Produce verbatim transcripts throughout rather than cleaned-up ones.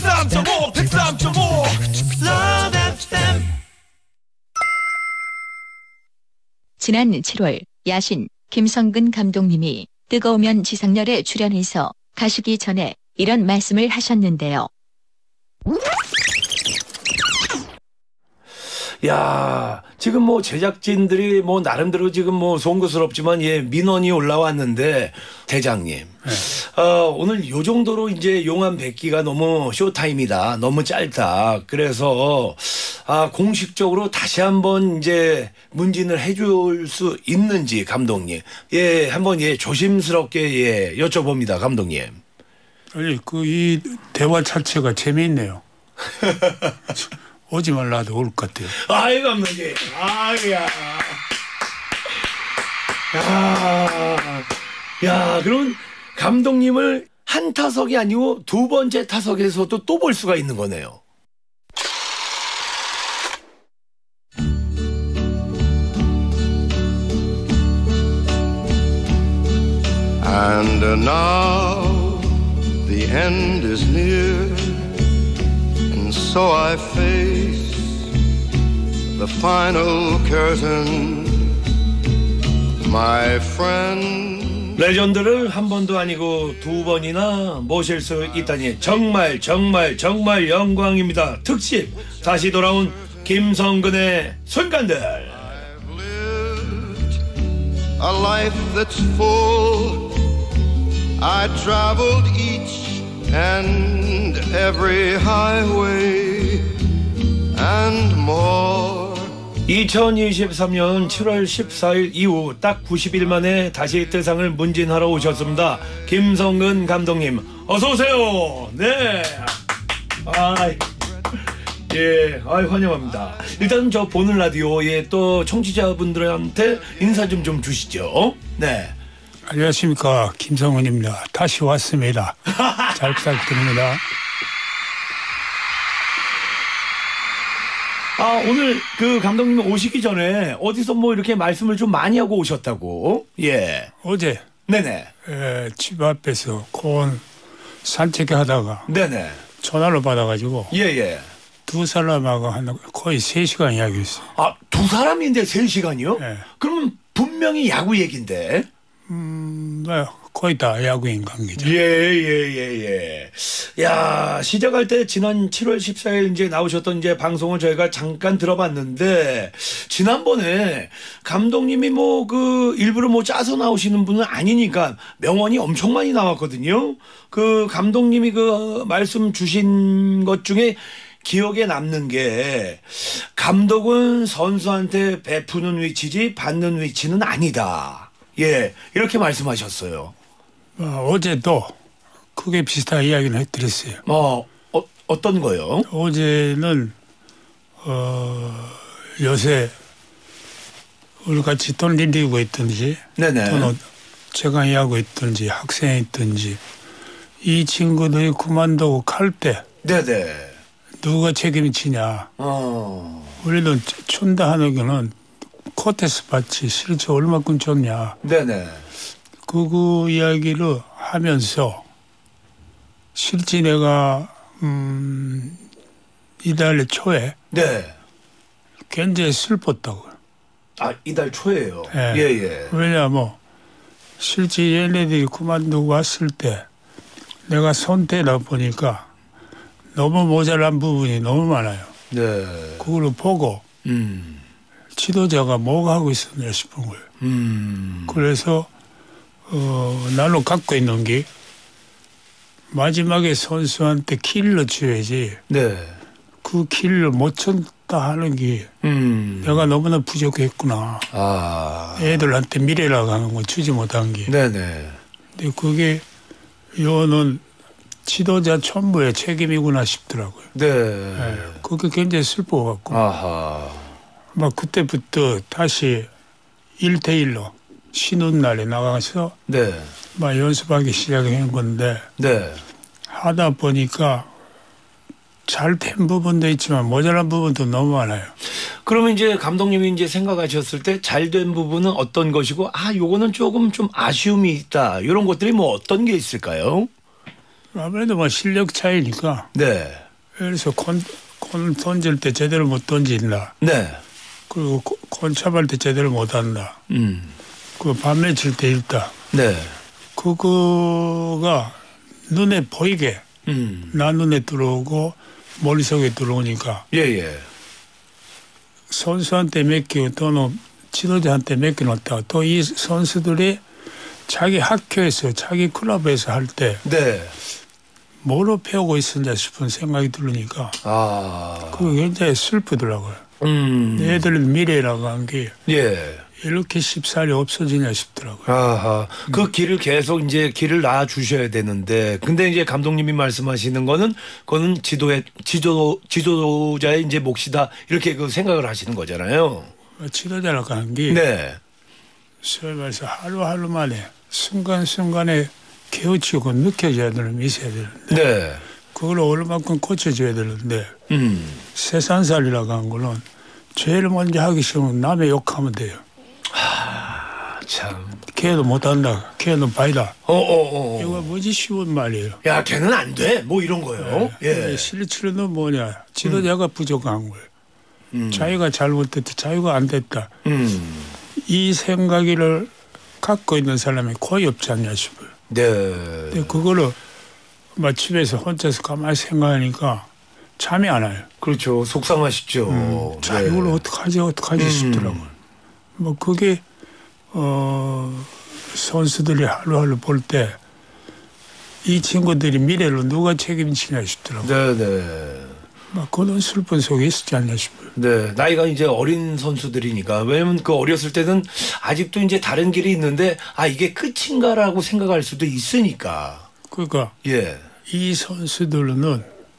백삼 점 오 백삼 점 오 Love 에프엠. 지난 칠월 야신 김성근 감독님이 뜨거우면 지상렬에 출연해서 가시기 전에 이런 말씀을 하셨는데요. 야, 지금 뭐 제작진들이 뭐 나름대로 지금 뭐 송구스럽지만 예, 민원이 올라왔는데 대장님, 네. 어, 오늘 요 정도로 이제 용암 백기가 너무 쇼타임이다, 너무 짧다. 그래서 아, 공식적으로 다시 한번 이제 문진을 해줄 수 있는지 감독님, 예, 한번 예 조심스럽게 예 여쭤봅니다, 감독님. 아니 그 이 대화 자체가 재미있네요. 오지 말라도 올 것 같아요. 아이 감독님, 아야, 야, 야, 그럼 감독님을 한 타석이 아니고 두 번째 타석에서도 또 볼 수가 있는 거네요. And now the end is near, and so I face the final curtain, my friend. 레전드를 한 번도 아니고 두 번이나 모실 수 있다니 정말 정말 정말 영광입니다. 특집 다시 돌아온 김성근의 순간들. I've lived a life that's full. I traveled each and every highway and more. 이천이십삼 년 칠월 십사일 이후 딱 구십 일 만에 다시 대상을 문진하러 오셨습니다. 김성근 감독님, 어서 오세요. 네. 아이, 예, 아이 환영합니다. 일단 저 보는 라디오에 또 청취자분들한테 인사 좀 좀 주시죠. 네. 안녕하십니까, 김성근입니다. 다시 왔습니다. 잘 부탁드립니다. 아, 오늘 그 감독님 오시기 전에 어디서 뭐 이렇게 말씀을 좀 많이 하고 오셨다고? 예. 어제 네네. 에, 집 앞에서 고온 산책하다가 네네. 전화를 받아가지고 예예. 두 사람하고 한 거의 세 시간 이야기했어요. 아, 두 사람인데 세 시간이요? 네. 그러면 분명히 야구 얘긴데. 음, 네, 거의 다 야구인 관계죠. 예, 예, 예, 예. 야, 시작할 때 지난 칠월 십사일 이제 나오셨던 이제 방송을 저희가 잠깐 들어봤는데, 지난번에 감독님이 뭐 그 일부러 뭐 짜서 나오시는 분은 아니니까 명언이 엄청 많이 나왔거든요. 그 감독님이 그 말씀 주신 것 중에 기억에 남는 게, 감독은 선수한테 베푸는 위치지 받는 위치는 아니다. 예, 이렇게 말씀하셨어요. 어, 어제도 크게 비슷한 이야기를 해드렸어요. 어, 어 어떤 거요? 어제는 어, 요새 우리 같이 돈 일리고 있든지, 네네. 또는 제가 일하고 있든지 학생이 있든지 이 친구들이 그만두고 갈 때 네네. 누가 책임을 지냐. 어. 우리는 춘다 하는 거는 코테스 받지 실제 얼마큼 줬냐. 네네. 그, 그 이야기를 하면서 실제 내가 음, 이달 초에 네. 굉장히 슬펐다고요. 아, 이달 초에요. 예. 예, 예. 왜냐하면 실제 얘네들이 그만두고 왔을 때 내가 손대다 보니까 너무 모자란 부분이 너무 많아요. 네. 그걸 보고 음. 지도자가 뭐가 하고 있었나 싶은 거예요. 음. 그래서 어, 나로 갖고 있는 게 마지막에 선수한테 킬을 줘야지. 네. 그 킬을 못 쳤다 하는 게 음. 내가 너무나 부족했구나. 아. 애들한테 미래라고 하는 거 주지 못한 게. 네네. 근데 그게 이거는 지도자 전부의 책임이구나 싶더라고요. 네. 네. 그게 굉장히 슬퍼갖고. 아하. 막 그때부터 다시 일대일로 쉬는 날에 나가서 네. 막 연습하기 시작한 건데 네. 하다 보니까 잘 된 부분도 있지만 모자란 부분도 너무 많아요. 그러면 이제 감독님이 이제 생각하셨을 때 잘 된 부분은 어떤 것이고, 아, 요거는 조금 좀 아쉬움이 있다. 이런 것들이 뭐 어떤 게 있을까요? 아무래도 뭐 실력 차이니까. 네. 그래서 콘, 콘 던질 때 제대로 못 던진다. 네. 그리고 콘 잡을 때 제대로 못 한다. 음. 그 밤에 칠 때 있다. 네. 그거가 눈에 보이게 음. 나 눈에 들어오고 머릿속에 들어오니까 예, 예. 선수한테 맡기고 또는 지도자한테 맡겨놨다가 또 이 선수들이 자기 학교에서 자기 클럽에서 할 때 네. 뭐로 배우고 있었냐 싶은 생각이 들으니까 아. 그게 굉장히 슬프더라고요. 음. 얘들 미래라고 한 게 예. 이렇게 쉽사리 없어지냐 싶더라고요. 아하. 그 길을 계속 이제 길을 놔 주셔야 되는데, 근데 이제 감독님이 말씀하시는 거는, 그거는 지도의, 지도, 지도자의 이제 몫이다. 이렇게 그 생각을 하시는 거잖아요. 지도자라고 하는 게 네. 소위 말해서 하루하루 만에 순간순간에 깨우치고 느껴져야 되는 게 있어야 되는데 네. 그걸 얼마만큼 고쳐줘야 되는데 음. 세상살이라고 하는 거는 제일 먼저 하기 싫으면 남의 욕하면 돼요. 아, 참. 걔도 못한다. 걔는 바이다. 어, 어, 어. 이거 뭐지 쉬운 말이에요. 야, 걔는 안 돼. 뭐 이런 거요. 예. 실치는 뭐냐. 지도자가 음. 부족한 거예요. 음. 자기가 잘못됐다. 자기가 안 됐다. 음. 이 생각을 갖고 있는 사람이 거의 없지 않냐 싶어요. 네. 근데 그거를 막 집에서 혼자서 가만히 생각하니까 잠이 안 와요. 그렇죠. 속상하시죠. 음, 자, 네. 이걸 어떡하지, 어떡하지 음. 싶더라고요. 뭐 그게, 어, 선수들이 하루하루 볼 때 이 친구들이 미래를 누가 책임지냐 싶더라고요. 네네. 막 그런 슬픈 속에 있었지 않나 싶어요. 네. 나이가 이제 어린 선수들이니까. 왜냐면 그 어렸을 때는 아직도 이제 다른 길이 있는데, 아, 이게 끝인가라고 생각할 수도 있으니까. 그러니까 예. 이 선수들은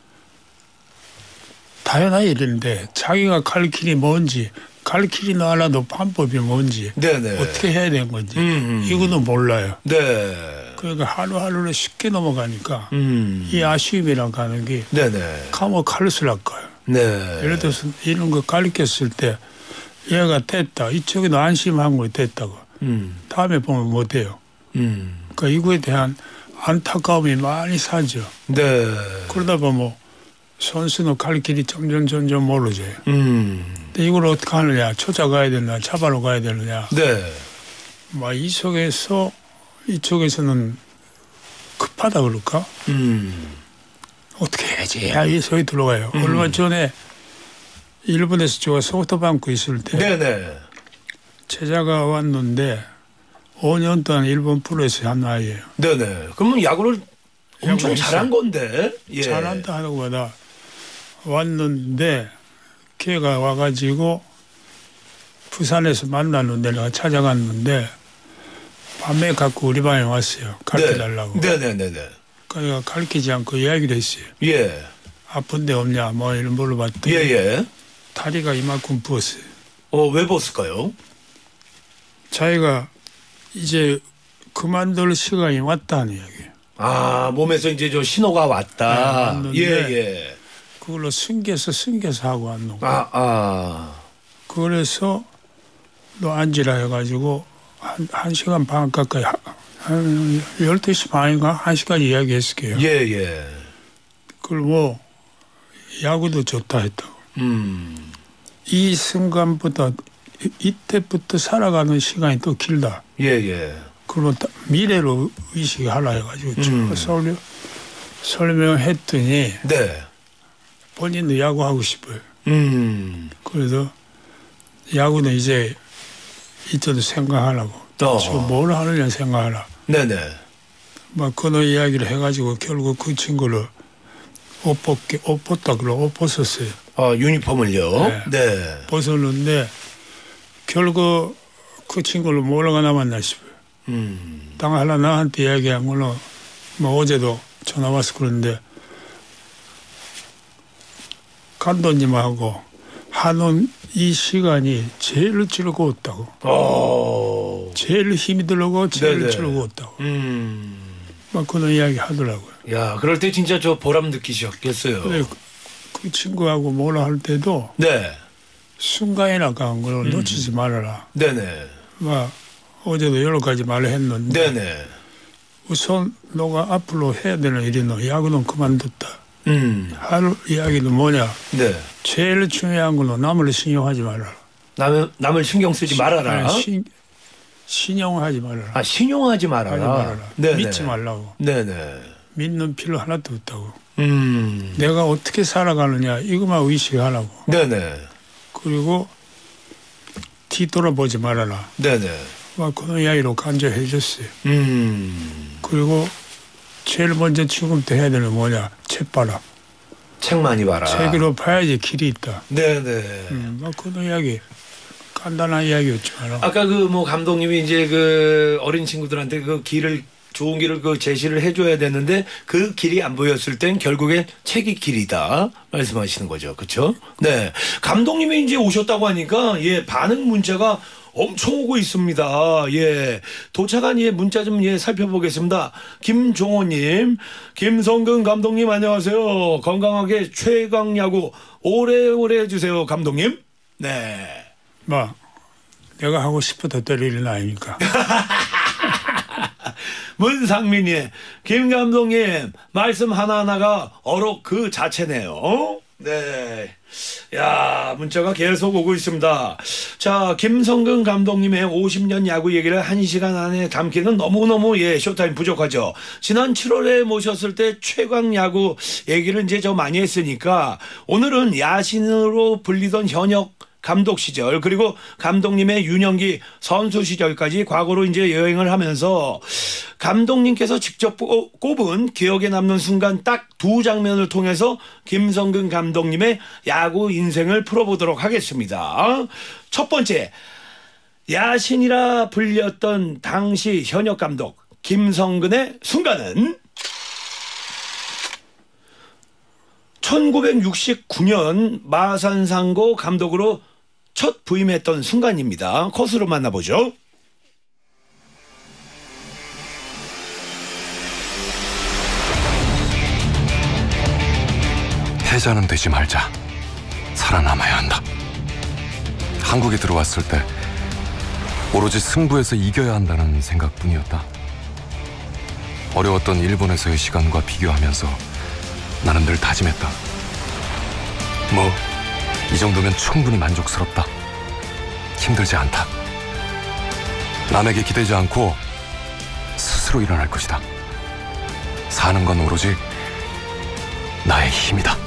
당연한 일인데 자기가 갈 길이 뭔지, 갈 길이나 알아도 방법이 뭔지, 네네. 어떻게 해야 되는 건지, 음. 이거는 몰라요. 네. 그러니까 하루하루를 쉽게 넘어가니까 음. 이 아쉬움이라고 하는 게 네네. 감옥 칼수랄 거예요. 네. 예를 들어서 이런 거 가르쳤을 때 얘가 됐다. 이쪽에도 안심한 거 됐다고. 음. 다음에 보면 못해요. 음. 그러니까 이거에 대한 안타까움이 많이 사죠. 네. 그러다 보면 선수는 갈 길이 점점 점점 멀어져요. 음. 근데 이걸 어떻게 하느냐. 찾아가야 되느냐. 잡아러 가야 되느냐. 네. 막 이 속에서 이쪽에서는 급하다 그럴까? 음. 어떻게 해야지? 이 소리 들어가요. 음. 얼마 전에 일본에서 제가 소프트뱅크 있을 때 네네. 제자가 왔는데 오 년 동안 일본 프로에서 한 아이예요. 네네. 그러면 야구를 엄청 야구 잘한 건데. 예. 잘한다 하는 거다. 왔는데 걔가 와가지고 부산에서 만났는데 내가 찾아갔는데 밤에 갖고 우리 방에 왔어요. 가르쳐달라고. 네. 네네네네. 그러니까 가르치지 않고 이야기를 했어요. 예. 아픈 데 없냐 뭐 이런 물어봤더니 예예. 다리가 이만큼 부었어요. 어, 왜 벗을까요? 자기가 이제 그만둘 시간이 왔다는 이야기예요. 아, 몸에서 이제 저 신호가 왔다. 네, 예, 왔는데 예. 그걸로 숨겨서 숨겨서 하고 왔는 거예요. 아, 아. 그래서 너 앉으라 해가지고 한, 한 시간 반 가까이 한, 한 열두 시 반인가 한 시까지 이야기했을게요. 예, 예. 그리고 야구도 좋다 했다고. 음. 이 순간부터 이- 이때부터 살아가는 시간이 또 길다. 예, 예. 그러면 딱 미래로 의식하라 해가지고 음. 쭉 설명, 설명했더니 네. 본인도 야구하고 싶어요. 음. 그래서 야구는 이제 이때도 생각하라고. 어. 저뭘 하느냐 생각하라. 네네. 막 그런 이야기를 해가지고 결국 그 친구를 옷 벗게, 옷 벗다 그러고 옷 벗었어요. 아, 유니폼을요? 네. 네. 벗었는데 결국 그 친구를 뭐라고 남았나 싶어요. 음. 당 하나 나한테 이야기한 거는 뭐 어제도 전화 와서 그러는데 감독님하고 하는 이 시간이 제일 즐거웠다고. 어. 제일 힘이 들고 제일 네네. 즐거웠다고. 음. 막 그런 이야기 하더라고요. 야, 그럴 때 진짜 저 보람 느끼셨겠어요. 근데 그, 그 친구하고 뭐라 할 때도 네. 순간이라고 한 걸 놓치지 말아라. 네네. 막 어제도 여러 가지 말을 했는데 네네. 우선 너가 앞으로 해야 되는 일은 야구는 그만뒀다. 음. 할 이야기는 뭐냐. 네. 제일 중요한 거는 남을 신용하지 말아라. 남을 남을 신경 쓰지 말아라. 아니, 신, 신용하지 말아라. 아 신용하지 말아라. 하지 말아라. 네네. 믿지 말라고. 네네. 믿는 필요 하나도 없다고. 음. 내가 어떻게 살아가느냐 이것만 의식하라고. 네네. 그리고 뒤돌아보지 말아라. 네네. 막 그런 이야기로 간절해 줬어요. 음. 그리고 제일 먼저 지금부터 해야 되는 뭐냐. 책 봐라. 책 많이 봐라. 책으로 봐야지 길이 있다. 네네. 음, 뭐 그런 이야기. 간단한 이야기였지만. 아까 그 뭐 감독님이 이제 그 어린 친구들한테 그 길을 좋은 길을 그 제시를 해줘야 되는데 그 길이 안 보였을 땐 결국엔 책이 길이다 말씀하시는 거죠, 그렇죠? 네, 감독님이 이제 오셨다고 하니까 예 반응 문자가 엄청 오고 있습니다. 예, 도착한 예 문자 좀 예 살펴보겠습니다. 김종호님, 김성근 감독님 안녕하세요. 건강하게 최강 야구 오래오래 해주세요, 감독님. 네. 뭐 내가 하고 싶어도 될 일은 아니니까. 문상민이 김 감독님 말씀 하나하나가 어록 그 자체네요. 네. 야, 문자가 계속 오고 있습니다. 자, 김성근 감독님의 오십 년 야구 얘기를 한 시간 안에 담기는 너무너무 예, 쇼타임 부족하죠. 지난 칠월에 모셨을 때 최강 야구 얘기를 이제 저 많이 했으니까 오늘은 야신으로 불리던 현역 감독 시절 그리고 감독님의 유년기 선수 시절까지 과거로 이제 여행을 하면서 감독님께서 직접 꼽은 기억에 남는 순간 딱 두 장면을 통해서 김성근 감독님의 야구 인생을 풀어보도록 하겠습니다. 첫 번째, 야신이라 불렸던 당시 현역 감독 김성근의 순간은 천구백육십구 년 마산상고 감독으로 첫 부임했던 순간입니다. 컷으로 만나보죠. 패자는 되지 말자. 살아남아야 한다. 한국에 들어왔을 때 오로지 승부에서 이겨야 한다는 생각뿐이었다. 어려웠던 일본에서의 시간과 비교하면서 나는 늘 다짐했다. 뭐 이 정도면 충분히 만족스럽다. 힘들지 않다. 남에게 기대지 않고 스스로 일어날 것이다. 사는 건 오로지 나의 힘이다.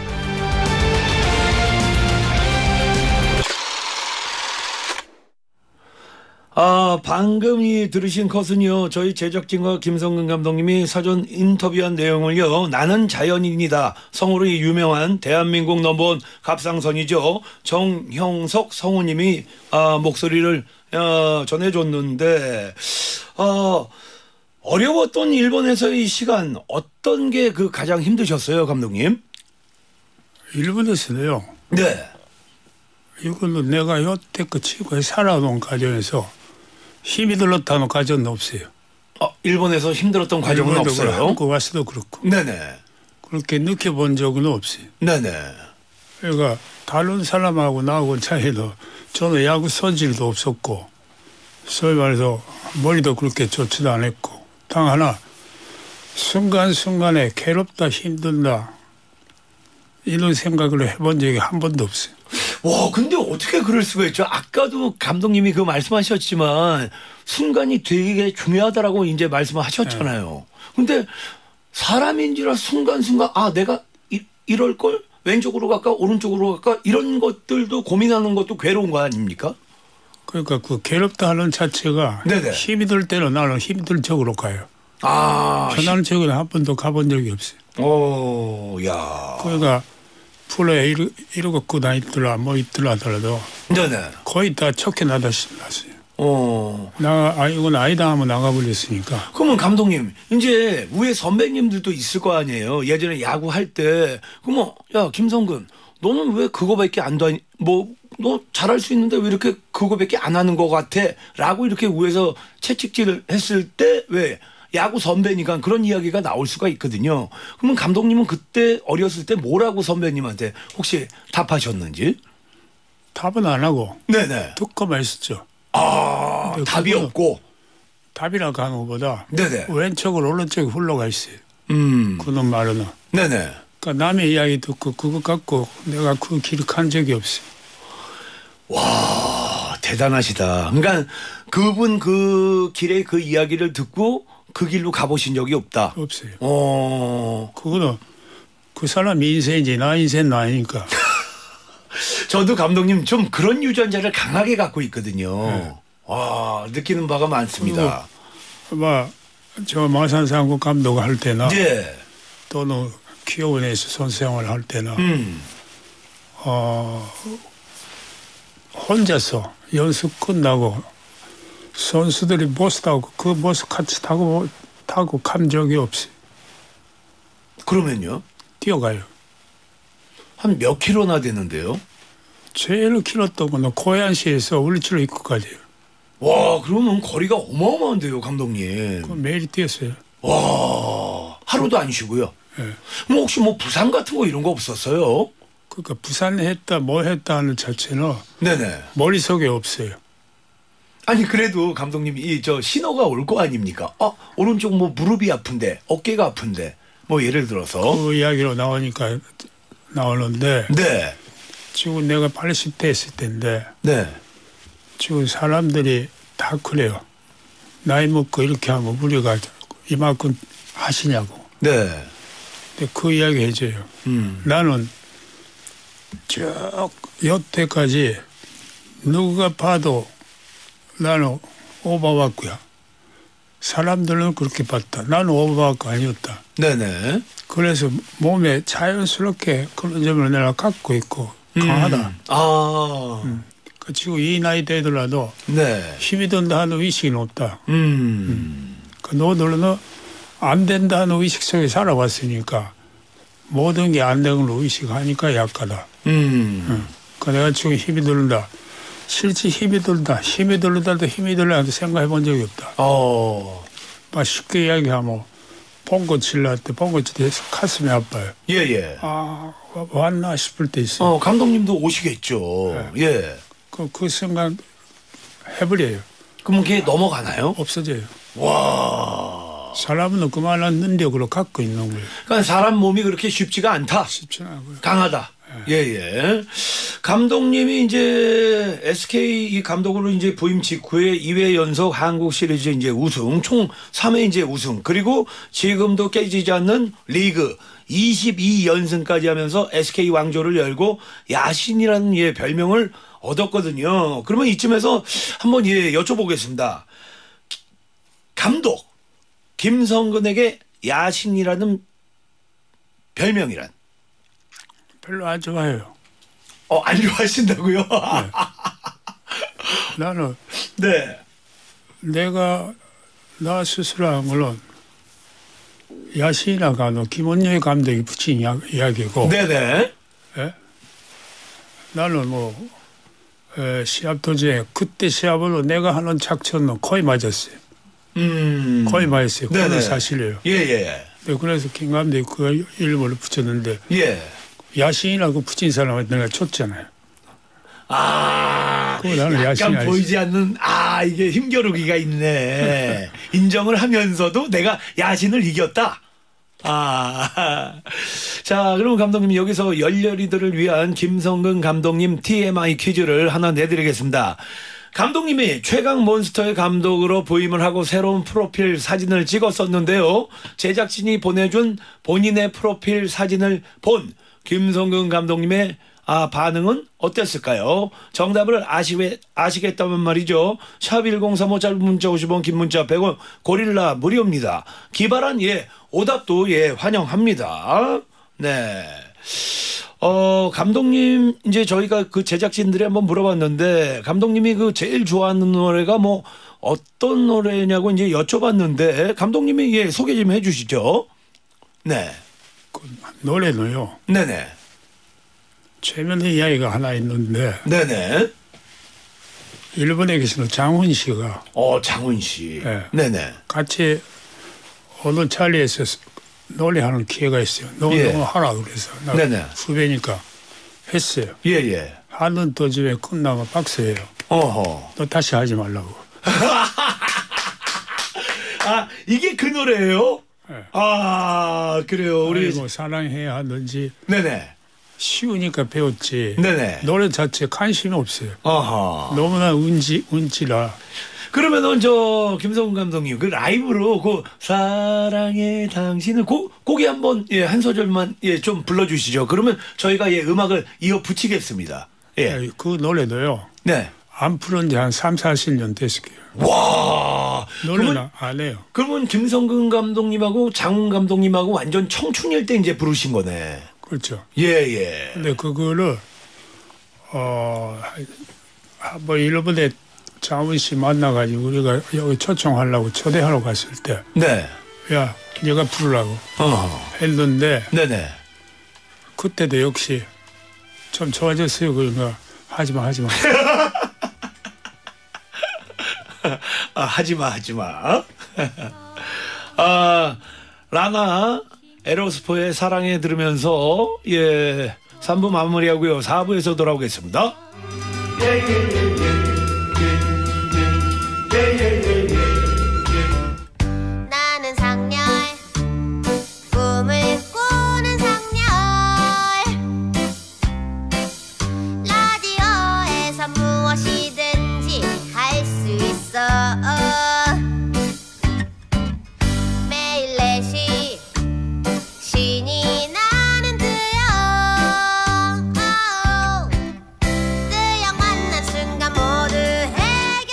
아, 방금 이 들으신 컷은요, 저희 제작진과 김성근 감독님이 사전 인터뷰한 내용을요, 나는 자연인이다 성우로 유명한 대한민국 넘버원 갑상선이죠, 정형석 성우님이 아, 목소리를 아, 전해줬는데, 아, 어려웠던 일본에서의 시간 어떤 게 그 가장 힘드셨어요, 감독님? 일본에서는요. 네. 이거는 내가 여태껏 지구에 살아온 과정에서 힘이 들었다는 과정은 없어요. 어, 일본에서 힘들었던 과정은 없어요? 한국 와서도 그렇고. 네네. 그렇게 느껴본 적은 없어요. 네네. 그러니까 다른 사람하고 나하고 차이도 저는 야구 선질도 없었고 소위 말해서 머리도 그렇게 좋지도 않았고 단 하나 순간순간에 괴롭다 힘들다 이런 생각을 해본 적이 한 번도 없어요. 와, 근데 어떻게 그럴 수가 있죠? 아까도 감독님이 그 말씀하셨지만 순간이 되게 중요하다라고 이제 말씀하셨잖아요. 근데 사람인지라 순간순간 아 내가 이, 이럴 걸 왼쪽으로 갈까 오른쪽으로 갈까 이런 것들도 고민하는 것도 괴로운 거 아닙니까? 그러니까 그 괴롭다 하는 자체가 네네. 힘이 들 때는 나는 힘이 들 쪽으로 가요. 아, 편한 쪽은 한 번도 가본 적이 없어요. 오, 야. 그러니까 프로에 이러, 이러고 그 다니더라 뭐 있더라 하더라도 네네. 거의 다 쫓겨나다시피 났어요. 어. 나, 아, 이건 아니다 하면 나가버렸으니까. 그러면 감독님, 이제 위에 선배님들도 있을 거 아니에요. 예전에 야구 할 때, 그러면, 야, 김성근, 너는 왜 그거밖에 안 다니, 뭐, 너 잘할 수 있는데 왜 이렇게 그거밖에 안 하는 것 같아? 라고 이렇게 위에서 채찍질을 했을 때, 왜? 야구 선배니까 그런 이야기가 나올 수가 있거든요. 그러면 감독님은 그때 어렸을 때 뭐라고 선배님한테 혹시 답하셨는지? 답은 안 하고. 네네. 듣고만 있었죠. 아, 답이 그거는- 없고. 답이나 가는 것보다 네네. 왼쪽으로 오른쪽에 흘러가 있어요. 음. 그놈 말은. 네네. 그러니까 남의 이야기 듣고 그거 갖고 내가 그 길을 간 적이 없어요. 와, 대단하시다. 그러니까 그분 그 길의 그 이야기를 듣고 그 길로 가보신 적이 없다. 없어요. 어. 그거는 그 사람 인생이지 나 인생은 아니니까. 저도 감독님 좀 그런 유전자를 강하게 갖고 있거든요. 네. 와, 느끼는 바가 많습니다. 막 저 마산상국 감독 할 때나 네. 또는 키워원에서 선생활 할 때나 음. 어, 혼자서 연습 끝나고 선수들이 버스 타고 그 버스 같이 타고 타고 간 적이 없어요. 그러면요? 뛰어가요. 한 몇 킬로나 되는데요? 제일 길었던 거는 고양시에서 울리치로 입구까지요. 와, 그러면 거리가 어마어마한데요, 감독님. 그 매일 뛰었어요. 와, 하루도 안 쉬고요. 예. 뭐 혹시 뭐 부상 같은 거 이런 거 없었어요? 그러니까 부산 했다 뭐 했다 하는 자체는 네네. 머릿속에 없어요. 아니 그래도 감독님 이 저 신호가 올 거 아닙니까? 아, 오른쪽 뭐 무릎이 아픈데 어깨가 아픈데 뭐 예를 들어서 그 이야기로 나오니까 나오는데 네. 지금 내가 팔십 대 했을 때인데 네. 지금 사람들이 다 그래요. 나이 먹고 이렇게 하면 우리가 이만큼 하시냐고. 네. 근데 그 이야기 해줘요. 음. 나는 쭉 여태까지 누가 봐도 나는 오버바꾸야. 사람들은 그렇게 봤다. 나는 오버바꾸 아니었다. 네네. 그래서 몸에 자연스럽게 그런 점을 내가 갖고 있고 강하다. 음. 아. 음. 그 지금 이 나이 되더라도 네. 힘이 든다 하는 의식이 없다. 음. 음. 그 너들은 안 된다 하는 의식 속에 살아왔으니까 모든 게 안 되는 걸 의식하니까 약하다. 음. 음. 그 내가 지금 힘이 들다. 실제 힘이 들다. 힘이 들다도 힘이 들다도 생각해 본 적이 없다. 어. 막 쉽게 이야기하면 뻥고 칠라 때 뻥고 칠 때 가슴이 아파요. 예예. 아 왔나 싶을 때 있어요. 어, 감독님도 오시겠죠. 네. 예. 그, 그 순간 해버려요. 그럼 그게 넘어가나요? 없어져요. 와. 사람은 그만한 능력으로 갖고 있는 거예요. 그러니까 사람 몸이 그렇게 쉽지가 않다. 쉽지는 않고요. 강하다. 예예. 감독님이 이제 에스케이 이 감독으로 이제 부임 직후에 이 회 연속 한국 시리즈 이제 우승, 총 삼 회 이제 우승, 그리고 지금도 깨지지 않는 리그 이십이 연승까지 하면서 에스케이 왕조를 열고 야신이라는 예 별명을 얻었거든요. 그러면 이쯤에서 한번 예 여쭤보겠습니다. 감독 김성근에게 야신이라는 별명이란? 별로 안 좋아해요. 어, 안 좋아하신다고요? 네. 나는 네. 내가 나 스스로 한 거는 야신이나 가도 김원효 감독이 붙인 이야, 이야기고 네네. 예? 나는 뭐 에, 시합 도중에 그때 시합으로 내가 하는 작전은 거의 맞았어요. 음. 거의 맞았어요. 네네. 그건 사실이에요. 예, 예. 네, 그래서 김 감독이 그 일본을 붙였는데 예. 야신이라고 붙인 사람한테 내가 쳤잖아요. 아. 그거 나는 야신이 약간 아니지. 보이지 않는, 아, 이게 힘겨루기가 있네. 인정을 하면서도 내가 야신을 이겼다. 아. 자, 그럼 감독님 여기서 열렬히들을 위한 김성근 감독님 티엠아이 퀴즈를 하나 내드리겠습니다. 감독님이 최강 몬스터의 감독으로 부임을 하고 새로운 프로필 사진을 찍었었는데요. 제작진이 보내준 본인의 프로필 사진을 본 김성근 감독님의 아, 반응은 어땠을까요? 정답을 아시, 아시겠다면 말이죠. 샵 일공삼오 짧은 문자 오십 원, 긴 문자 백 원, 고릴라 무료입니다. 기발한 예, 오답도 예, 환영합니다. 네. 어, 감독님, 이제 저희가 그 제작진들이 한번 물어봤는데, 감독님이 그 제일 좋아하는 노래가 뭐 어떤 노래냐고 이제 여쭤봤는데, 감독님이 예, 소개 좀 해 주시죠. 네. 그 노래는요. 네네. 최면의 이야기가 하나 있는데 네네. 일본에 계시는 장훈 씨가 어, 장훈 씨. 네. 네네. 같이 어느 자리에서 노래하는 기회가 있어요. 너, 예. 너 하라 그래서 나 네네. 후배니까 했어요. 예, 예. 하는 도중에 끝나면 박스예요. 어허. 너 다시 하지 말라고. 아, 이게 그 노래예요? 네. 아, 그래요. 우리. 우리 뭐 사랑해야 하는지 네네. 쉬우니까 배웠지. 네네. 노래 자체에 관심이 없어요. 아하. 너무나 운지, 운지라. 그러면은 저 김성훈 감독님 그 라이브로 그 사랑의 당신을 고, 곡이 한번 예, 한 소절만 예, 좀 불러주시죠. 그러면 저희가 예, 음악을 이어 붙이겠습니다. 예. 그 노래도요. 네. 안 풀은 지 한 삼, 사십 년 됐을 거예요. 와. 노래는 그러면, 안 해요. 그러면 김성근 감독님하고 장훈 감독님하고 완전 청춘일 때 이제 부르신 거네. 그렇죠. 예, 예. 근데 그거를 어, 한번 일본에 장훈 씨 만나가지고 우리가 여기 초청하려고 초대하러 갔을 때, 네. 야, 네가 부르라고 어. 했는데 네네. 그때도 역시 좀 좋아졌어요. 그러니까 하지마, 하지마. 아, 하지마, 하지마. 아, 라나 에로스포의 사랑에 들으면서 예, 삼 부 마무리하고요. 사 부에서 돌아오겠습니다. 나는 상렬 꿈을 꾸는 상렬 라디오에서 무엇이든지 할 수 있어 매일 네 시 신이 나는 뜨영 뜨영 만난 순간 모두 해결되는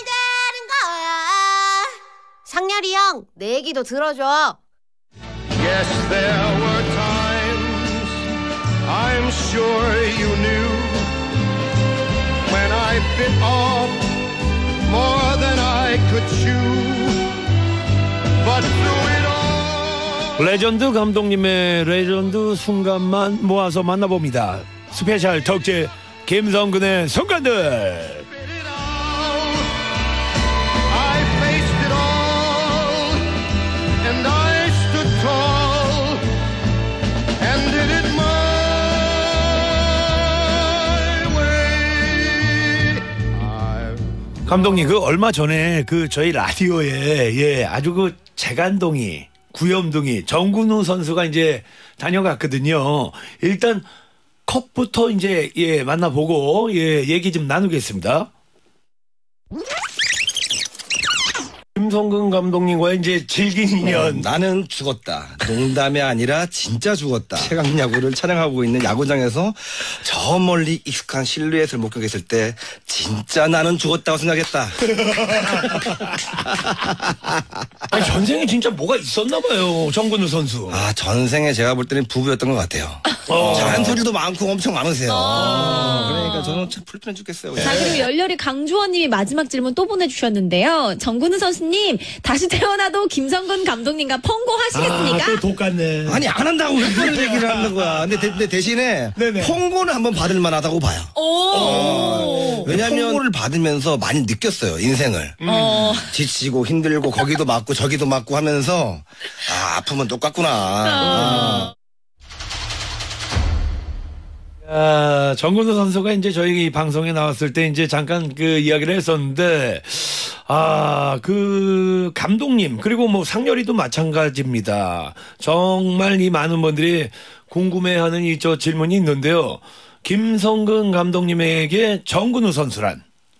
거야 상렬이 형, 내 얘기도 들어줘. Yes, there were times I'm sure you knew when I bit off more than I could chew. But through it all, 레전드 감독님의 레전드 순간만 모아서 만나봅니다. 스페셜 덕질 김성근의 순간들. bit it out. I faced it all, and I stood tall, and did it my way. I've 감독님 그 얼마 전에 그 저희 라디오에 예 아주 그 재간동이 구염둥이 정근우 선수가 이제 다녀갔거든요. 일단 컵부터 이제 예 만나보고 예 얘기 좀 나누겠습니다. 김성근 감독님과의 이제 질긴 인연. 나는 죽었다. 농담이 아니라 진짜 죽었다. 최강 야구를 촬영하고 있는 야구장에서 저 멀리 익숙한 실루엣을 목격했을 때 진짜 나는 죽었다고 생각했다. 아니, 전생에 진짜 뭐가 있었나 봐요. 정근우 선수. 아, 전생에 제가 볼 때는 부부였던 것 같아요. 어. 잔소리도 많고 엄청 많으세요. 그러니까 저는 참 불편해 죽겠어요. 자, 그리고 열렬히 강주원님이 마지막 질문 또 보내주셨는데요. 정근우 선수님, 다시 태어나도 김성근 감독님과 펑고 하시겠습니까? 아, 또 똑같네. 아니, 안 한다고 왜 그런 얘기를 하는 거야. 근데, 대, 근데 대신에 네네. 퐁고는 한번 받을 만하다고 봐요. 오. 왜냐하면 퐁고를 받으면서 많이 느꼈어요, 인생을. 어. 지치고 힘들고 거기도 맞고 저기도 맞고 하면서 아, 아프면 똑같구나. 아. 아, 정근우 선수가 이제 저희 방송에 나왔을 때 이제 잠깐 그 이야기를 했었는데, 아, 그 감독님, 그리고 뭐 상렬이도 마찬가지입니다. 정말 이 많은 분들이 궁금해하는 이 저 질문이 있는데요. 김성근 감독님에게 정근우 선수란?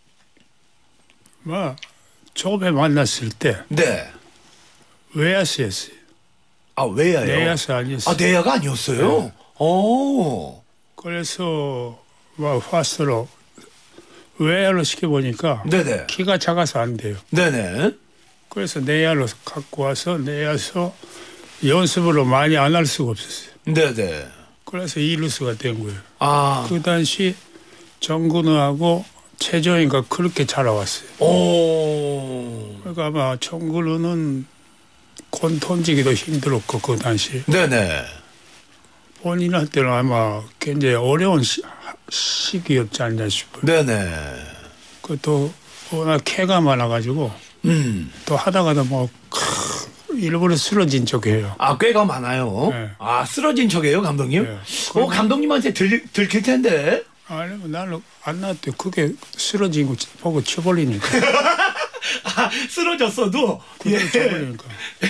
뭐 처음에 만났을 때 네. 외야수였어요. 아, 왜야요? 내야수 아니었어요. 아, 내야가 아니었어요? 네. 오. 그래서 뭐 파스로 외야로 시켜보니까 네네. 키가 작아서 안 돼요. 네네. 그래서 내야로 갖고 와서 내야서 연습으로 많이 안 할 수가 없었어요. 네네. 그래서 이루수가 된 거예요. 아. 그 당시 정근우하고 최정희가 그렇게 자라왔어요. 오. 그러니까 아마 정근우는 권 던지기도 힘들었고 그 당시 네네. 본인한테는 아마 굉장히 어려운 시, 시기였지 않나 싶어요. 네네. 그것도 워낙 캐가 많아가지고 음. 또 하다가도 뭐 크, 일부러 쓰러진 척해요. 아, 꽤가 많아요. 네. 아, 쓰러진 척이에요, 감독님? 네. 어, 감독님한테 들, 들킬 텐데. 아니 나는 안 나왔대. 그게 쓰러진 거 보고 쳐버리니까. 아, 쓰러졌어도 그대로 예. 쳐버리니까.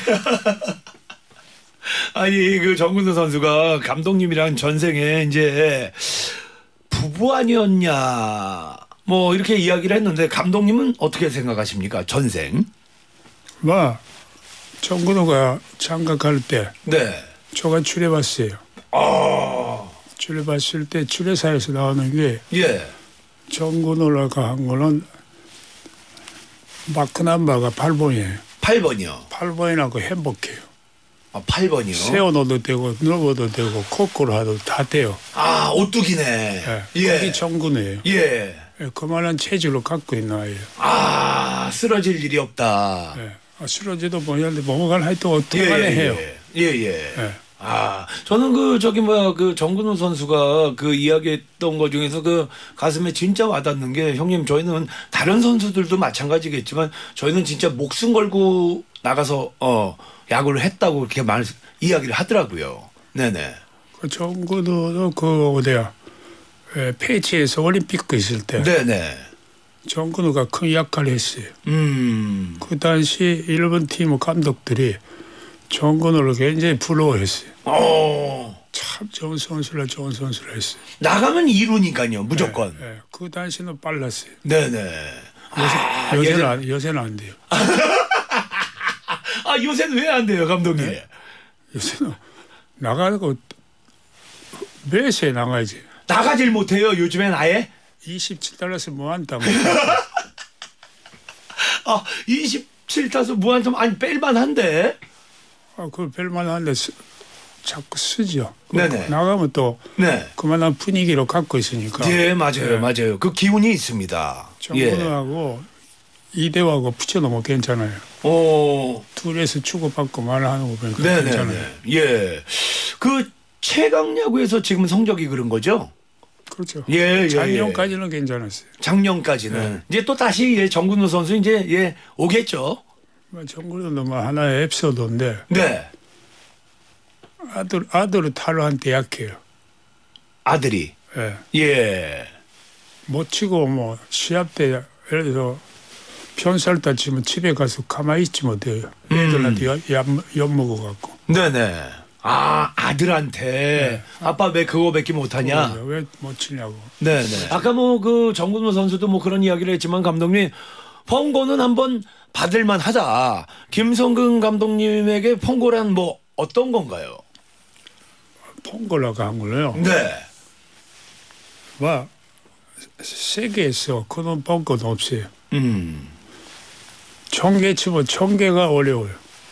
아니 그 정근우 선수가 감독님이랑 전생에 이제 부부 아니었냐 뭐 이렇게 이야기를 했는데 감독님은 어떻게 생각하십니까? 전생? 뭐 정근우가 장가갈 때 네. 저가 출해봤어요. 아. 출해봤을 때 출해사에서 나오는 게 예. 정근우가 한 거는 마크 넘버가 팔 번이에요. 팔 번이요. 팔 번이라고 행복해요. 아, 팔 번이요. 세워놓어도 되고 누워도 되고 코코로 하도 다 돼요. 아, 오뚜기네. 예. 예. 그게 정근우예요. 예. 예, 그만한 체질로 갖고 있는 아이예요. 아, 쓰러질 일이 없다. 예. 아, 쓰러지도 뭐냐는데 뭐가 하여튼 어떻게 예, 간에 예, 해요. 예, 예. 예. 아, 저는 그 저기 뭐야 그 정근우 선수가 그 이야기했던 것 중에서 그 가슴에 진짜 와닿는 게 형님 저희는 다른 선수들도 마찬가지겠지만 저희는 진짜 목숨 걸고 나가서 어 야구를 했다고 그렇게 말 이야기를 하더라고요. 네네. 그 정근우도 그 어디야 예, 페이치에서 올림픽 그 있을 때 네네. 정근우가 큰 역할을 했어요. 음. 그 당시 일본 팀 감독들이 정근우를 굉장히 부러워했어요. 어. 참 좋은 선수라 좋은 선수라 했어요. 나가면 이루니까요 무조건. 예, 예. 그 당시는 빨랐어요. 네네. 요새, 아, 요새는, 예전- 안, 요새는 안 돼요. 아 요새는 왜 안 돼요 감독님? 네. 요새는 나가고 매세에 나가야지. 나가질 못해요 요즘엔 아예? 이십칠 달러스 뭐한다고. 아 이십칠 타수 무한점 아니 뺄만한데. 아, 그걸 별만한데 쓰, 자꾸 쓰죠. 네네. 나가면 또 네. 그만한 분위기로 갖고 있으니까. 예 맞아요 예. 맞아요 그 기운이 있습니다. 예. 정근우하고 이대호하고 붙여놓으면 괜찮아요. 오. 둘에서 주고받고 말하는 거 보니까 네네네. 괜찮아요. 예. 그 최강 야구에서 지금 성적이 그런 거죠? 그렇죠. 예, 예. 작년까지는 괜찮았어요. 작년까지는 이제 또 다시 예, 정근우 선수 이제 예 오겠죠. 뭐 정근우도 뭐 하나의 에피소드인데 네. 아들 아들을 타로한테 약해요. 아들이. 예. 예. 못 치고 뭐 시합 때 예를 들어 편살다 치면 집에 가서 가만히 있지 못해요. 음. 애들한테 엿, 엿, 엿 먹어갖고. 네네. 아 아들한테 아빠 왜 그거밖에 못하냐? 왜 못 치냐고. 네네. 아까 뭐 그 정근우 선수도 뭐 그런 이야기를 했지만 감독님 펑고는 한번 받을만 하다. 김성근 감독님에게 펑고란 뭐 어떤 건가요? 펑골라고 한 걸로요. 네. 뭐 세계에서 그런 펑골도 없어요. 음. 청개 치면 청개가 어려워요.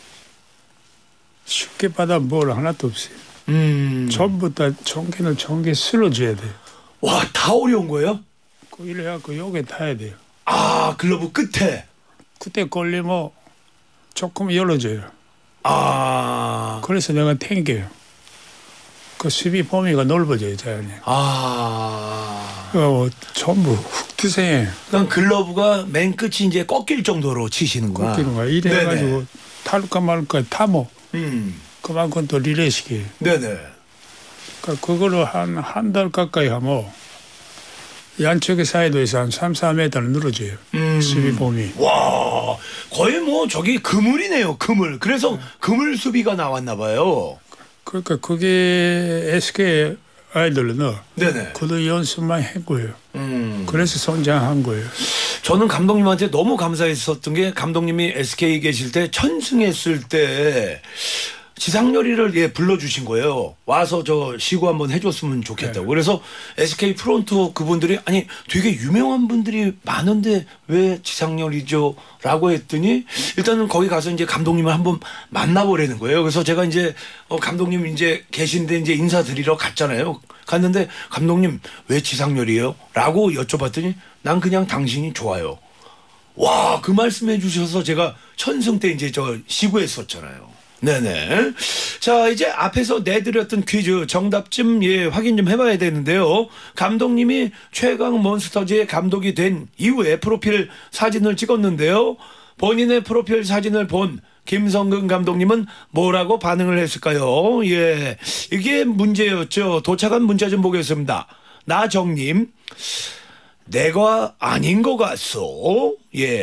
쉽게 받아 뭘 하나도 없어요. 음. 전부 다 청개는 청개 쓸어줘야 돼요. 와, 다 어려운 거예요? 그 이래갖고 요게 타야 돼요. 아, 글러브 끝에. 그때 걸리면 조금 열어줘요. 아. 그래서 내가 탱겨요. 그 수비 범위가 넓어져요, 자연히. 아. 어, 전부 훅 드세요. 그러니까 글러브가 맨 끝이 이제 꺾일 정도로 치시는구나. 꺾이는 거야. 이래가지고 네네. 탈까 말까 타모. 음. 그만큼 또 리레이식이에요. 네네. 그러니까 그거를 한 한 달 가까이 하면 양쪽의 사이드에서 한 삼, 사 미터를 늘어져요. 음. 수비 범위. 와, 거의 뭐 저기 그물이네요, 그물. 그래서 그물 수비가 나왔나 봐요. 그러니까 그게 에스케이 아이들은 네네. 그도 연습만 한 거예요. 음. 그래서 성장한 거예요. 저는 감독님한테 너무 감사했었던 게 감독님이 에스케이 계실 때 천승했을 때 지상렬이를 예 불러주신 거예요. 와서 저 시구 한번 해줬으면 좋겠다고. 네. 그래서 에스케이 프론트 그분들이 아니 되게 유명한 분들이 많은데 왜 지상렬이죠? 라고 했더니 일단은 거기 가서 이제 감독님을 한번 만나보라는 거예요. 그래서 제가 이제 어 감독님 이제 계신데 이제 인사드리러 갔잖아요. 갔는데 감독님 왜 지상렬이에요? 라고 여쭤봤더니 난 그냥 당신이 좋아요. 와, 그 말씀해 주셔서 제가 천승 때 이제 저 시구했었잖아요. 네네. 자, 이제 앞에서 내드렸던 퀴즈 정답 좀 예, 확인 좀 해봐야 되는데요. 감독님이 최강 몬스터즈의 감독이 된 이후에 프로필 사진을 찍었는데요. 본인의 프로필 사진을 본 김성근 감독님은 뭐라고 반응을 했을까요? 예. 이게 문제였죠. 도착한 문자 좀 보겠습니다. 나정님. 내가 아닌 것 같소. 예.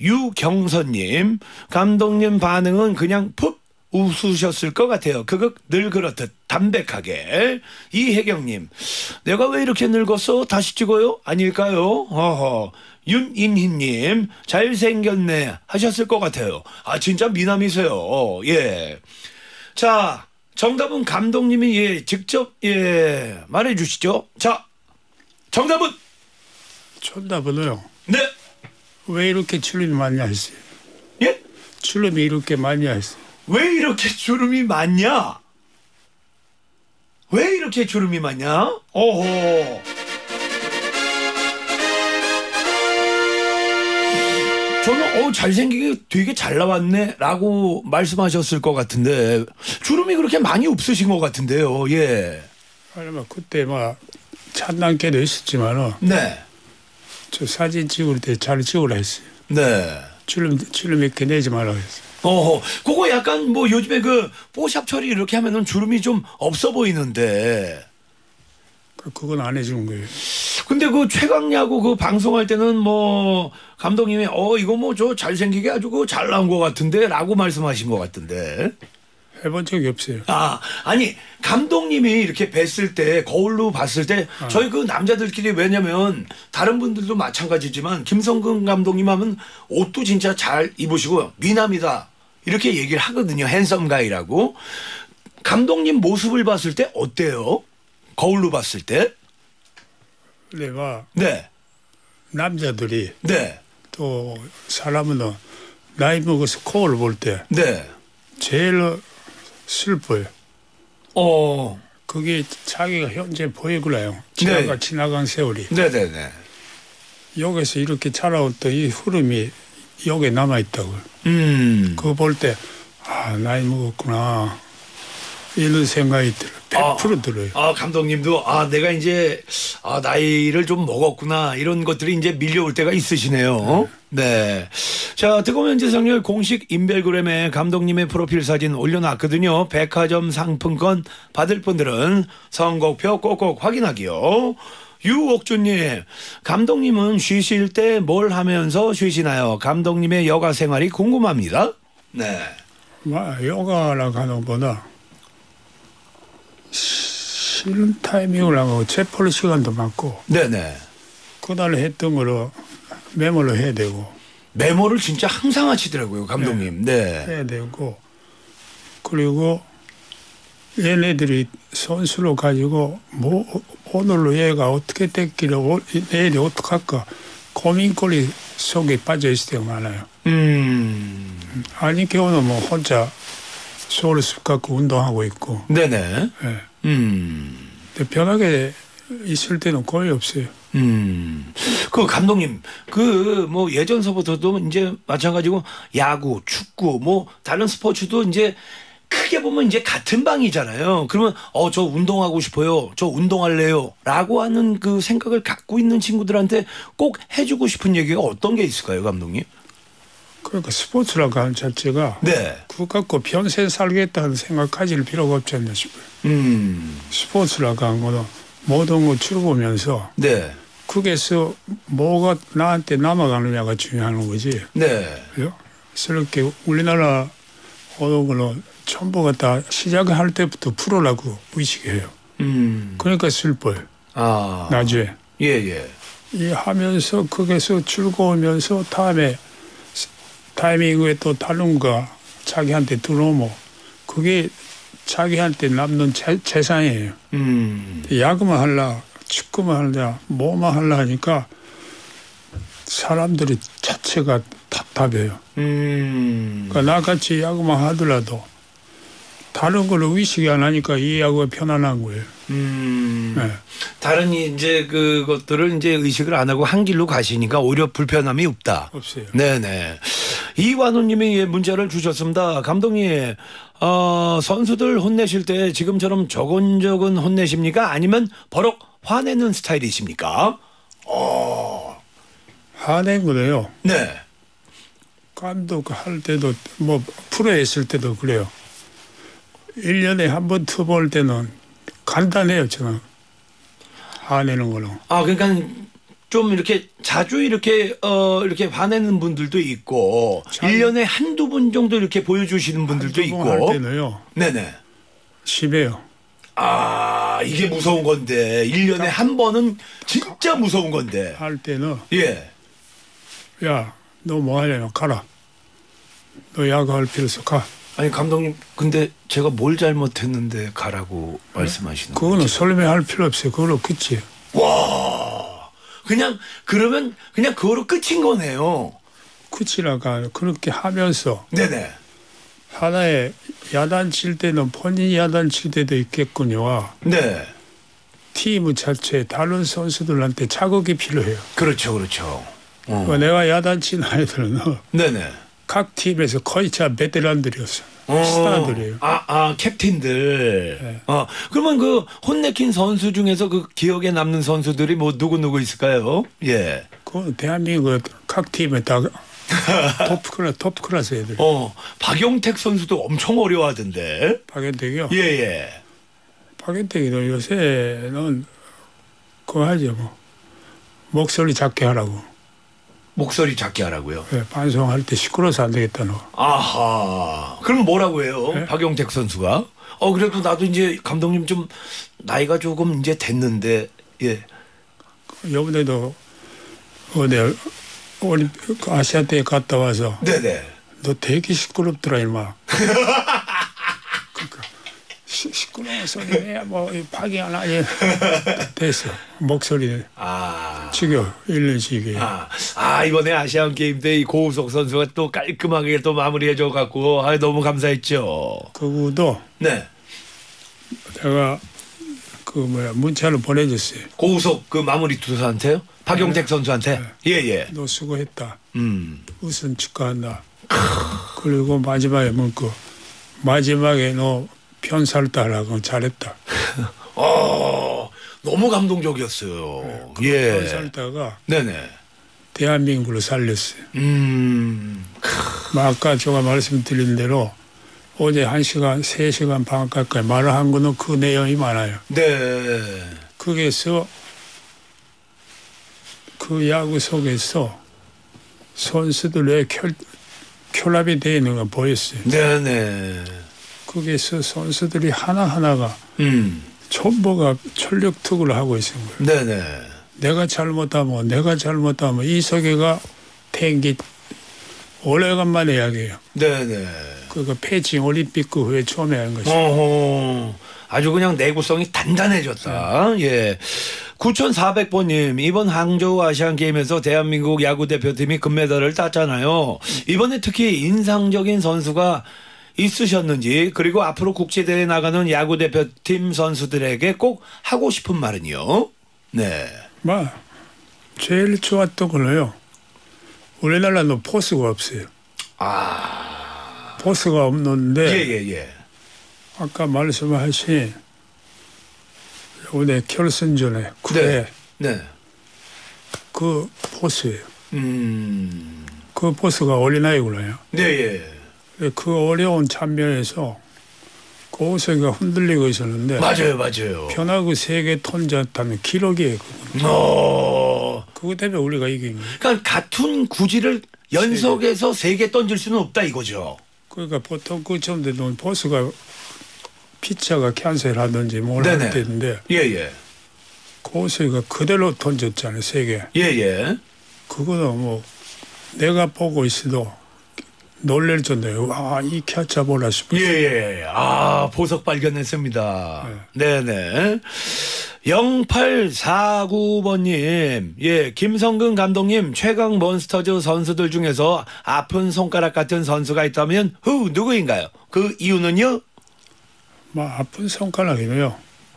유경선님, 감독님 반응은 그냥 푹 웃으셨을 것 같아요. 그거 늘 그렇듯 담백하게. 이혜경님, 내가 왜 이렇게 늙었어? 다시 찍어요? 아닐까요? 어허. 윤인희님, 잘생겼네 하셨을 것 같아요. 아, 진짜 미남이세요. 예. 자, 정답은 감독님이 예 직접 예 말해 주시죠. 자, 정답은 정답은요. 네. 왜 이렇게 출름이 많냐 했어요. 예? 출름이 이렇게 많냐 했어요. 왜 이렇게 주름이 많냐? 왜 이렇게 주름이 많냐? 오호. 저는 어 잘생기게 되게 잘 나왔네 라고 말씀하셨을 것 같은데 주름이 그렇게 많이 없으신 것 같은데요. 예. 아니 뭐 그때 막 찬단계도 있었지만은 네. 저 사진 찍을 때 잘 찍으라 했어요. 네. 출름 출름 이렇게 내지 말라고 했어요. 어허. 그거 약간 뭐 요즘에 그 뽀샵 처리 이렇게 하면은 주름이 좀 없어 보이는데. 그건 안 해주는 거예요. 근데 그 최강야구 그 방송할 때는 뭐 감독님이 어 이거 뭐 저 잘생기게 아주 그 잘 나온 것 같은데라고 말씀하신 것 같은데. 해본 적이 없어요. 아 아니 감독님이 이렇게 뵀을 때 거울로 봤을 때 아. 저희 그 남자들끼리 왜냐면 다른 분들도 마찬가지지만 김성근 감독님 하면 옷도 진짜 잘 입으시고 미남이다 이렇게 얘기를 하거든요. 핸섬 가이라고. 감독님 모습을 봤을 때 어때요? 거울로 봤을 때? 내가 네. 남자들이 네. 또 사람은 나이 먹어서 거울 볼 때 네. 제일 슬퍼요. 어. 그게 자기가 현재 보이구나요. 지나가 네. 지나간 세월이. 네네네. 여기서 이렇게 자라왔던 이 흐름이 여기에 남아 있다고. 음. 그거 볼 때 아 나이 먹었구나 이런 생각이 들어. 백 퍼센트 들어요. 아 감독님도 아 내가 이제 아 나이를 좀 먹었구나 이런 것들이 이제 밀려올 때가 있으시네요. 네. 네. 자 뜨거운 지상렬 공식 인별그램에 감독님의 프로필 사진 올려놨거든요. 백화점 상품권 받을 분들은 선곡표 꼭꼭 확인하기요. 유옥주님, 감독님은 쉬실 때 뭘 하면서 쉬시나요? 감독님의 여가 생활이 궁금합니다. 네. 마, 요가라고 하는 것보다 쉬는 타이밍을 하고 체포할 시간도 많고 네네. 그날 했던 거로 메모를 해야 되고 메모를 진짜 항상 하시더라고요 감독님. 네. 해야 되고 그리고 얘네들이 선수로 가지고 뭐 오늘로 얘가 어떻게 됐기를 내일이 어떻게 할까 고민거리 속에 빠져 있을 때가 많아요. 음. 아니 경우는 뭐 혼자 서울숲 갖고 운동하고 있고. 네네. 네. 음. 근데 편하게 있을 때는 거의 없어요. 음. 그 감독님, 그 뭐 예전서부터도 이제 마찬가지고 야구, 축구, 뭐 다른 스포츠도 이제 크게 보면 이제 같은 방이잖아요. 그러면 어 저 운동하고 싶어요. 저 운동할래요. 라고 하는 그 생각을 갖고 있는 친구들한테 꼭 해주고 싶은 얘기가 어떤 게 있을까요, 감독님? 그러니까 스포츠라고 하는 자체가 네. 그거 갖고 평생 살겠다는 생각 가질 필요가 없지 않나 싶어요. 음. 스포츠라고 하는 거는 모든 걸 즐거우면서 네. 거기에서 뭐가 나한테 남아가느냐가 중요한 거지. 네. 그죠? 그렇게 우리나라 모든 거는 전부가 다 시작할 때부터 프로라고 의식해요. 음. 그러니까 슬퍼요. 아. 나중에. 예, 예. 이 하면서 거기서 즐거우면서 다음에 타이밍에 또 다른 거 자기한테 들어오면 그게 자기한테 남는 재, 재산이에요. 음. 야구만 하려 축구만 하려 뭐만 하려 하니까 사람들이 자체가 답답해요. 음. 그러니까 나같이 야구만 하더라도 다른 걸 의식이 안 하니까 이 야구가 편안한 거예요. 음. 네. 다른 이제 그것들을 이제 의식을 안 하고 한 길로 가시니까 오히려 불편함이 없다. 없어요. 네네. 이완우님이 문자를 주셨습니다. 감독님, 어, 선수들 혼내실 때 지금처럼 조곤조곤 혼내십니까? 아니면 버럭 화내는 스타일이십니까? 어. 화낸 거래요. 네. 감독 할 때도 뭐 프로에 있을 때도 그래요. 일 년에 한 번 투볼 때는 간단해요. 저는 화내는 거는. 아 그러니까 좀 이렇게 자주 이렇게 어 이렇게 화내는 분들도 있고 일 년에 한두 분 정도 이렇게 보여주시는 분들도 있고 할 때는요. 네네. 심해요. 아 이게 무서운 건데 일 년에 한 번은 진짜 무서운 건데 할 때는 예. 야, 너 뭐 하려면 가라. 너 야구할 필요 없어 가. 아니 감독님 근데 제가 뭘 잘못했는데 가라고 말씀하시는 그거는 거죠? 설명할 필요 없어요. 그걸로 끝이. 와 그냥 그러면 그냥 그거로 끝인 거네요. 끝이라가 그렇게 하면서 네네. 하나의 야단칠 때는 본인이 야단칠 때도 있겠군요. 네. 팀 자체에 다른 선수들한테 자극이 필요해요. 그렇죠, 그렇죠. 어. 그 내가 야단친 아이들은 네네. 각 팀에서 거의 다 베테랑들이었어요. 어. 스타들이에요. 아, 아, 캡틴들. 네. 어, 그러면 그 혼내킨 선수 중에서 그 기억에 남는 선수들이 뭐 누구 누구 있을까요? 예. 그 대한민국 각 팀에 다 토프 클래스, 토프 클래스 애들. 어, 박용택 선수도 엄청 어려워하던데. 박현택이요. 예, 예. 박현택이도 요새는 그거 하죠 뭐. 목소리 작게 하라고. 목소리 작게 하라고요. 네, 방송할 때 시끄러워서 안 되겠다 너. 아하. 그럼 뭐라고 해요? 네? 박용택 선수가? 어 그래도 나도 이제 감독님 좀 나이가 조금 이제 됐는데 예. 이번에도 어디 올림픽 아시아 대회 갔다 와서 네네. 너 되게 시끄럽더라 임마. 그러니까 시, 시끄러운 소리 내야 뭐 파기 하나 됐어 목소리. 아. 지겨 일년 지게. 아, 아 이번에 아시안 게임 때 이 고우석 선수가 또 깔끔하게 또 마무리해줘 갖고 아 너무 감사했죠. 그거도 네. 내가 그 뭐야 문자를 보내줬어요. 고우석 그 마무리 투수한테요? 박용택 네. 선수한테? 네. 예예. 너 수고했다. 음. 우승 축하한다. 그리고 마지막에 문구 마지막에 너 편살 따라고 잘했다. 어 너무 감동적이었어요. 네, 예. 편살 따가 네네. 대한민국을 살렸어요. 음. 뭐 아까 제가 말씀드린 대로 어제 한 시간, 세 시간 반 가까이 말을 한 거는 그 내용이 많아요. 네. 거기에서 그 야구 속에서 선수들의 결, 결합이 되어 있는 건 보였어요. 네네. 거기에서 선수들이 하나하나가 음. 전부가 전력 투구를 하고 있는 거예요. 네네. 내가 잘못하면 내가 잘못하면 이 세계가 태기 오래간만에 이야기해요. 네네. 그거 베이징 올림픽 그 후에 처음에 한 것이. 어허. 아주 그냥 내구성이 단단해졌다. 네. 예. 구천사백 번님 이번 항저우 아시안게임에서 대한민국 야구대표팀이 금메달을 땄잖아요. 이번에 특히 인상적인 선수가 있으셨는지 그리고 앞으로 국제대회에 나가는 야구대표팀 선수들에게 꼭 하고 싶은 말은요. 네. 뭐 제일 좋았던 걸로요. 우리나라는 포스가 없어요. 아. 포스가 없는데 예예예. 예, 예. 아까 말씀하신 오늘 결승전에 구회 네. 네. 그 포스예요. 음. 그 포스가 어린아이구나요. 네 예. 그 어려운 장면에서 고우석이가 흔들리고 있었는데 맞아요, 맞아요. 변화구 세 개 ton졌다는 기록이에요. 그거. 어. 그거 때문에 우리가 이긴 거예요. 그러니까 같은 구질을 연속해서 세 개 던질 수는 없다 이거죠. 그러니까 보통 그 정도 되면 포스가 피차가 캔슬하든지 뭘 할 때인데 예예. 고우석이가 그대로 던졌잖아요. 세 개. 예예. 그거는 뭐 내가 보고 있어도 놀랄 정도예요. 아, 이 캐쳐 보라 싶어요. 예예. 아 보석 발견했습니다. 네. 네네. 영팔사구 번님, 예, 김성근 감독님, 최강 몬스터즈 선수들 중에서 아픈 손가락 같은 선수가 있다면, 후, 누구인가요? 그 이유는요? 뭐, 아픈 손가락이고요.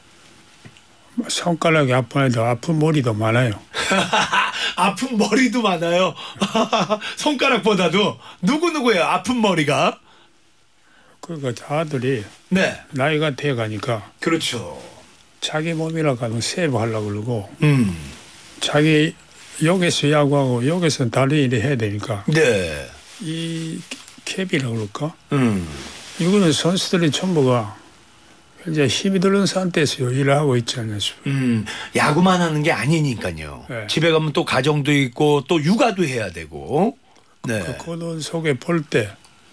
손가락이 아픈 애도 아픈 머리도 많아요. 아픈 머리도 많아요. 손가락보다도 누구누구예요? 아픈 머리가? 그러니까 아들이 네. 나이가 돼가니까. 그렇죠. 자기 몸이라고 하면 세이브 하려고 그러고 음. 자기 여기서 야구하고 여기서 다른 일을 해야 되니까 네. 이 캡이라고 그럴까? 음. 이거는 선수들이 전부가 이제 힘이 드는 상태에서 일을 하고 있지 않습니까? 음, 야구만 하는 게 아니니까요. 네. 집에 가면 또 가정도 있고 또 육아도 해야 되고. 네. 그 코너 속에 볼 때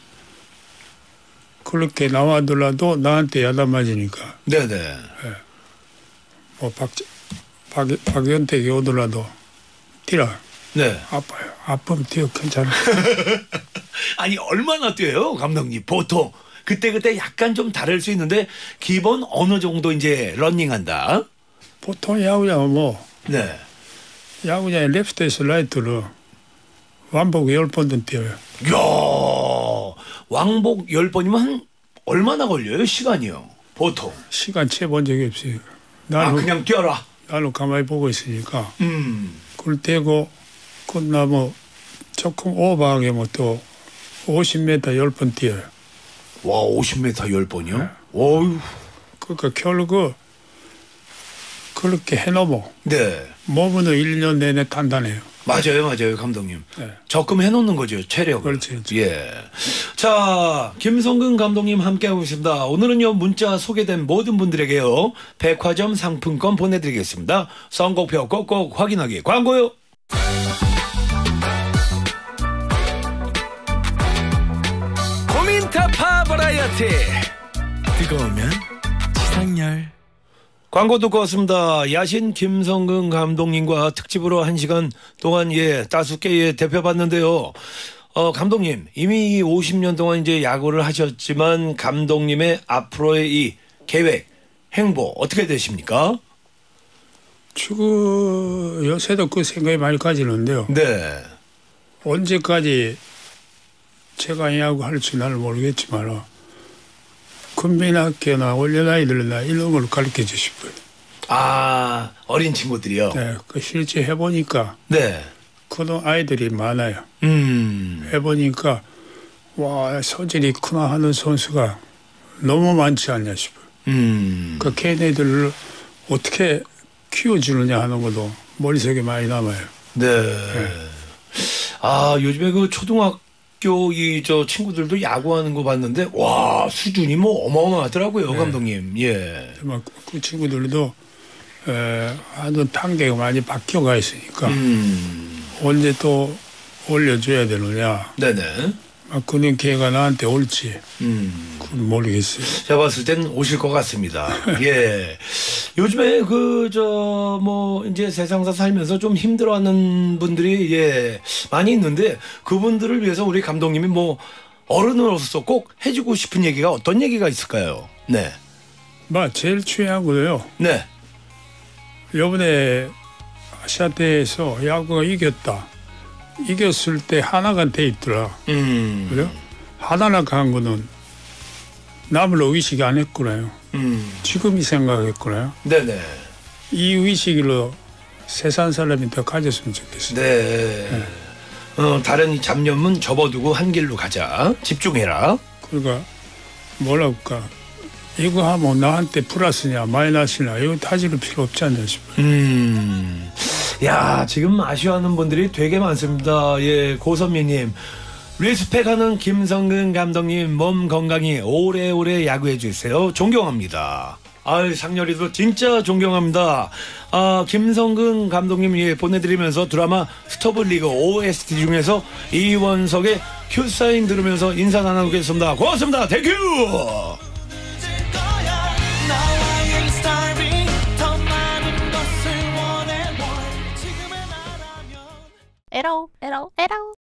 그렇게 나와들라도 나한테 야단 맞으니까 네네. 뭐 박, 박, 박연택이 오더라도 뛰라. 네. 아파요. 아프면 뛰어 괜찮아. 아니 얼마나 뛰어요 감독님 보통 그때그때 약간 좀 다를 수 있는데 기본 어느 정도 이제 런닝한다. 보통 야구장은 뭐 네. 야구장에 레프트에서 라이트로 완복 열 번은 뛰어요. 이야 왕복 열 번이면 한 얼마나 걸려요 시간이요 보통? 시간 채본 적이 없어요. 아 나는 그냥 뛰어라. 나는 가만히 보고 있으니까 음. 그걸 떼고 끝나면 조금 오버하게 뭐 또 오십 미터 열 번 뛰어요. 와 오십 미터 열 번이요? 네. 어휴. 그러니까 결국 그렇게 해놓으면 네. 몸은 일 년 내내 단단해요. 맞아요, 맞아요, 감독님. 네. 적금 해놓는 거죠, 체력을. 그렇지, 그렇지. 예. 자, 김성근 감독님 함께하고 있습니다. 오늘은요, 문자 소개된 모든 분들에게요, 백화점 상품권 보내드리겠습니다. 선곡표 꼭꼭 확인하기. 광고요. 고민타파 버라이어티 뜨거우면 지상열. 광고 듣고 왔습니다. 야신 김성근 감독님과 특집으로 한 시간 동안 예 따숩게 예 대표봤는데요. 어 감독님 이미 오십 년 동안 이제 야구를 하셨지만 감독님의 앞으로의 이 계획 행보 어떻게 되십니까? 지금 요새도 그 생각이 많이 가지는데요. 네. 언제까지 제가 야구 할지 나는 모르겠지만 국민학교나 올려나이들나 이런 걸 가르쳐 주시고요. 아 어린 친구들이요. 네, 그 실제 해보니까 네. 그런 아이들이 많아요. 음. 해보니까 와 소질이 크나 하는 선수가 너무 많지 않냐 싶어요. 음. 그 걔네들을 어떻게 키워주느냐 하는 것도 머릿속에 많이 남아요. 네. 네. 아 요즘에 그 초등학교 이 저 친구들도 야구하는 거 봤는데 와 수준이 뭐 어마어마하더라고요. 네. 감독님. 예. 그 친구들도 에, 아주 단계가 많이 바뀌어가 있으니까 음. 언제 또 올려줘야 되느냐. 네네. 아, 그런 기회가 나한테 올지 음. 그건 모르겠어요. 제가 봤을 땐 오실 것 같습니다. 예. 요즘에 그 저 뭐 이제 세상사 살면서 좀 힘들어하는 분들이 예 많이 있는데 그분들을 위해서 우리 감독님이 뭐 어른으로서 꼭 해주고 싶은 얘기가 어떤 얘기가 있을까요? 네. 막 제일 중요한 거요. 네. 이번에 아시아대에서 야구가 이겼다. 이겼을 때 하나가 돼 있더라. 음. 그래요? 하나나 간 거는 남을 의식 안 했구나요. 음. 지금이 생각했구나요. 네네. 이 의식으로 세상 사람이 더 가졌으면 좋겠어요. 네. 네. 어, 다른 이 잡념은 접어두고 한 길로 가자. 집중해라. 그러니까 뭐라고 할까. 이거 하면 나한테 플러스냐 마이너스냐 이거 따질 필요 없지 않나 싶어요. 음. 야 지금 아쉬워하는 분들이 되게 많습니다. 예, 고선미님 리스펙하는 김성근 감독님 몸 건강히 오래오래 야구해 주세요. 존경합니다. 아유 상렬이도 진짜 존경합니다. 아 김성근 감독님 예, 보내드리면서 드라마 스토브리그 오에스티 중에서 이원석의 큐사인 들으면서 인사 나누겠습니다. 고맙습니다. 땡큐. 에러 에러 에러